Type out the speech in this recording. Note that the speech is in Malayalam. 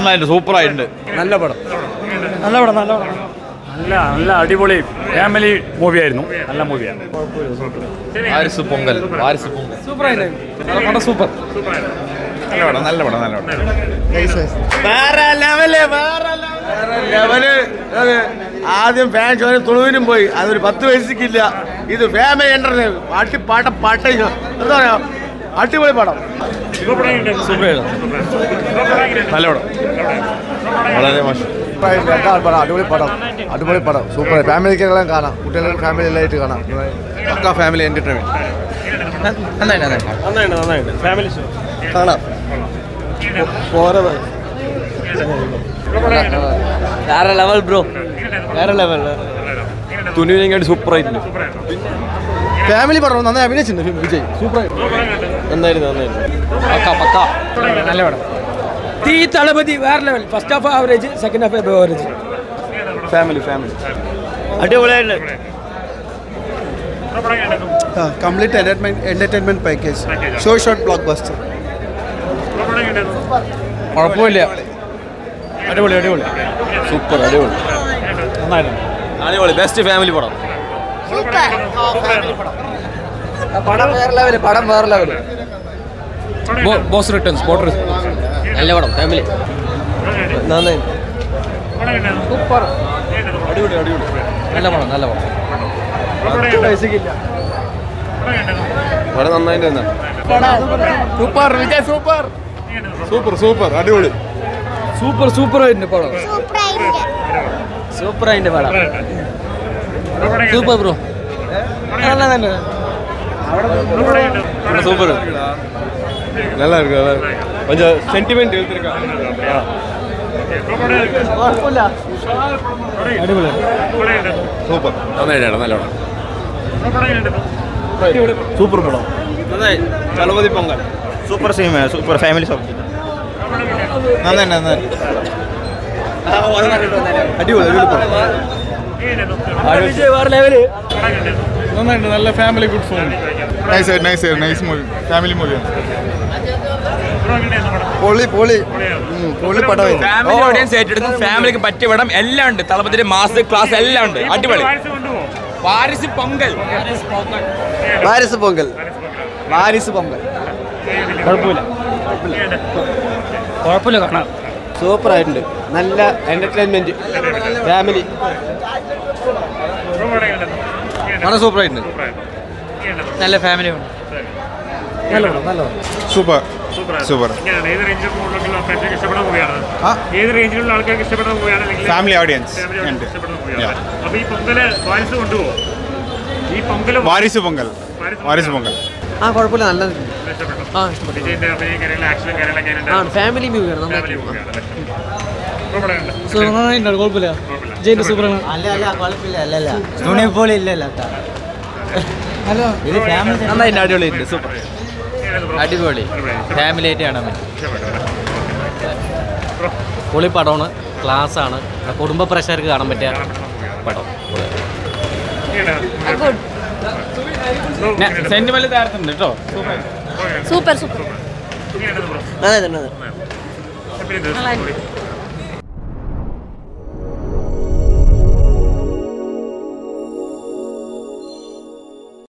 നന്നായിട്ട് സൂപ്പറായിട്ടുണ്ട്. നല്ല പടം. നല്ല അടിപൊളി ഫാമിലി മൂവിയായിരുന്നു. നല്ല മൂവിയാണ്. വാരിസു പൊങ്കൽ സൂപ്പറായിരുന്നു. സൂപ്പർ. നല്ല പടം. വേറെ ലെവല്. ആദ്യം ഫാൻ ഷോന് തുളുവിനും പോയി. അതൊരു 10 വയസ്സിക്കില്ല. ഇത് ഫാമിലി എന്റർടൈൻമെന്റ്. പാട്ട എന്താ പറയാ, അടിപൊളി പടം. നല്ല പടം. വളരെ മോശം. അടിപൊളി പടം. സൂപ്പർ. ഫാമിലിക്കെല്ലാം കാണാം. കുട്ടികൾക്ക് ഫാമിലി എല്ലായിട്ട് കാണാം. പക്കാ ഫാമിലി എന്റർടൈൻമെന്റ്. നന്നായിട്ട് ഫാമിലി ഷോ കാണാം. വേറെ ലെവൽ ബ്രോ. തുനുവിനെങ്ങാണ്ട് സൂപ്പറായിട്ടുണ്ട്. ഫാമിലി പടം നന്നായി അഭിനയിച്ചിട്ടുണ്ട് വിജയ്. സൂപ്പറായി. നന്നായിരുന്നു. പക്കാ നല്ല പടം. തീ തളപതി വേറെ level. First half average, second half average. Family അടിപൊളിയായിട്ട്. Complete entertainment package. Short blockbuster. കുഴപ്പമില്ല. അടിപൊളി. സൂപ്പർ. അടിപൊളി. ബെസ്റ്റ് ഫാമിലി പടം. പടം വേറെ ലെവല്. Boss returns. നല്ല പടം. ഫാമിലി നന്നായി. സൂപ്പർ. അടിപൊളി. നല്ല പടം. വളരെ നന്നായിട്ട്. സൂപ്പർ വിജയ്. സൂപ്പർ. അടിപൊളി. സൂപ്പറായിട്ടുണ്ട് പടം. സൂപ്പറായിട്ടുണ്ട് പടം. Super bro. സൂപ്പർ. நல்லா இருக்கு. கொஞ்சம் சென்டிமெண்ட் எழுதிருக்கா. അടിപൊളി. സൂപ്പർ. നല്ല പടം. സൂപ്പർ പടം. നന്നായി. Thalapathy Pongal. Super cinema. Super family soap. നന്നായി. അടിപൊളി വേറെ ലെവല്. നന്നായിട്ട്. നല്ല family good film. Nice movie. Family മൂവിയാണ്. പൊളി പടം. ഫാമിലി ഓഡിയൻസ് ഏറ്റെടുക്കും. ഫാമിലിക്ക് പറ്റിയ പടം എല്ലാം ഉണ്ട്. തളപതിയുടെ മാസ് ക്ലാസ് എല്ലാം ഉണ്ട്. അടിപൊളി. വാരിസ് പൊങ്കൽ. കുഴപ്പമില്ല കാണാം. സൂപ്പറായിട്ടുണ്ട്. നല്ല എന്റർടൈൻമെന്റ് ഫാമിലി. വളരെ സൂപ്പറായിട്ടുണ്ട്. നല്ല ഫാമിലി ഉണ്ട്. സൂപ്പർ. ഏത് റേഞ്ചിലുള്ള ആൾക്കാർക്ക് ഇഷ്ടപ്പെടുന്ന മൂവിയാണ്? Family audience. അപ്പൊ ഈ പൊങ്കല് വാരിസ് കൊണ്ടുപോകും. ഈ പൊങ്കല് വാരിസു പൊങ്കൽ. കുഴപ്പമില്ല. നല്ല വിജയന്റെ അഭിനയം കാര്യങ്ങൾ, ആക്ഷൻ കാര്യങ്ങളൊക്കെ ഫാമിലി മൂവിയാണ്. കുഴപ്പമില്ല. ജയിന്റെ സൂപ്പറാണ്. നന്നായിട്ട്. അടിപൊളി. സൂപ്പർ. അടിപൊളി. ഫാമിലി ആയിട്ട് കാണാൻ പറ്റും. പൊളി പടമാണ്. ക്ലാസ്സാണ്. കുടുംബ പ്രേക്ഷകർക്ക് കാണാൻ പറ്റിയ പടം. സെന്റിമെന്റ് താരത്തുണ്ട് കേട്ടോ. സൂപ്പർ.